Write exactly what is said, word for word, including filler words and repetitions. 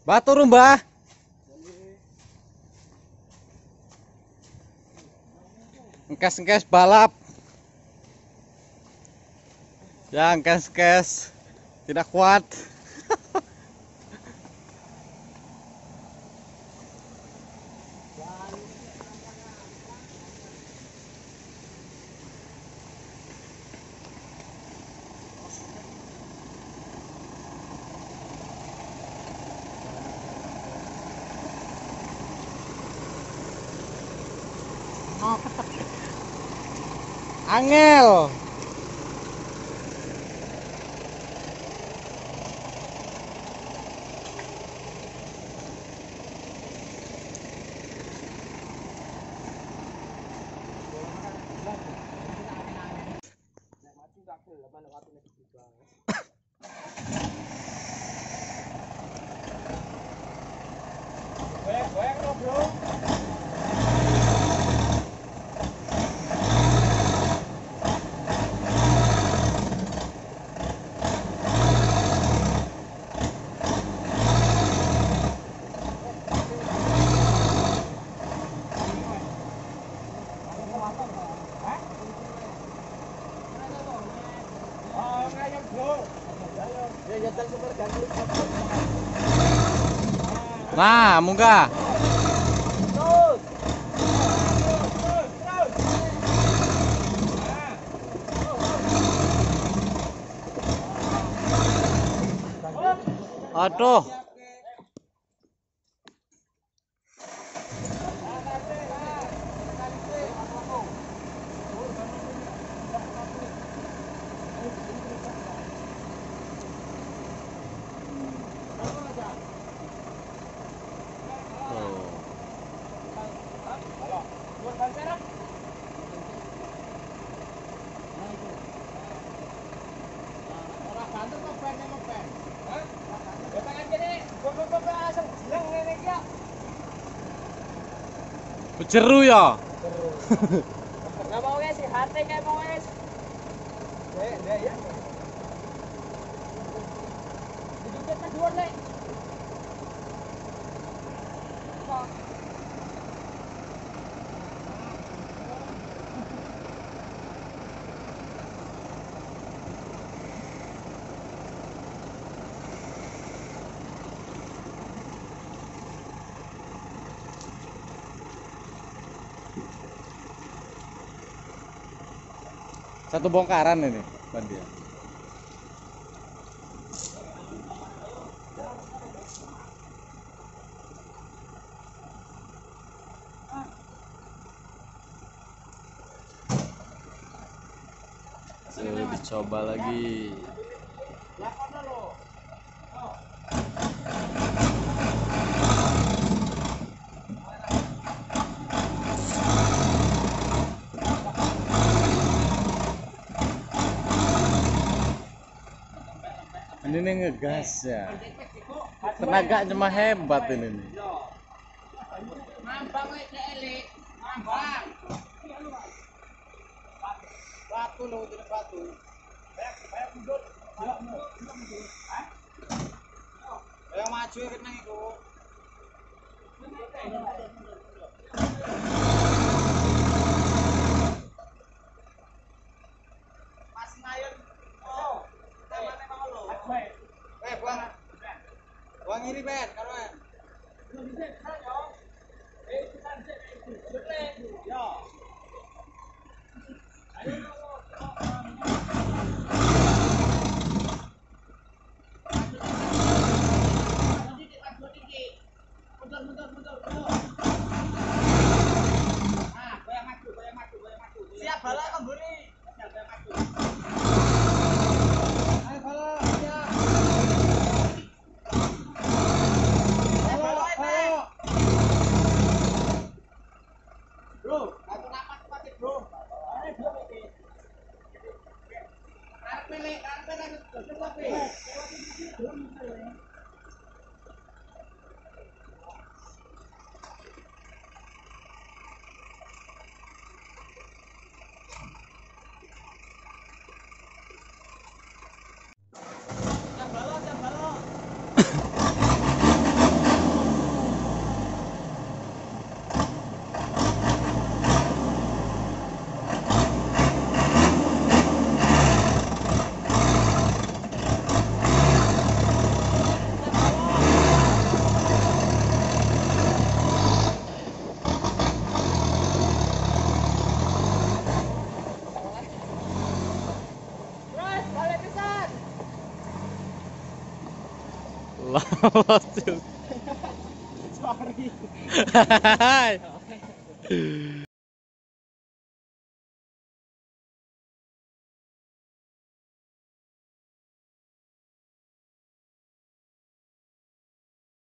Batur Mbah. Engkes-engkes balap. Ya, engkes-engkes tidak kuat. Angel. Nah, munggah. Aduh. Jeru ya. Nggak mau guys, hati kayak mau guys. Deh, deh ya. Dikit mas dua nih. Satu bongkaran ini, Bang dia. Tuh, dicoba lagi. Ini nih ngegas ya. Tenaga cuma hebat ini nih. Mambang elik, mambang. Batu lo, jadi batu. Kayak kayak mundur. Hah? Kayak maju ya kena itu. Mas Nayon. Oh. Temane mau lo. Eh, buang. Buang ini, Ben, karo Ben. Eh, kita cek itu. Yo. Ayo. Siap bala kembali. Siap bala maju. Ayo bala, siap. Ayo bala, ayo. Bro, aku rapat pakai bro. Ini bro iki. Arep pilih, arep pilih tapi. Sorry.